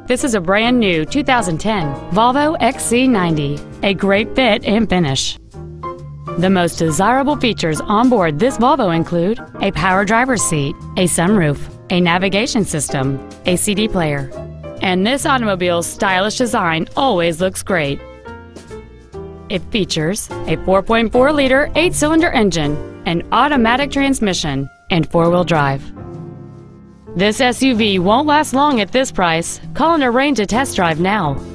This is a brand new 2010 Volvo XC90, a great fit and finish. The most desirable features on board this Volvo include a power driver's seat, a sunroof, a navigation system, a CD player, and this automobile's stylish design always looks great. It features a 4.4-liter 8-cylinder engine, an automatic transmission, and 4-wheel drive. This SUV won't last long at this price. Call and arrange a test drive now.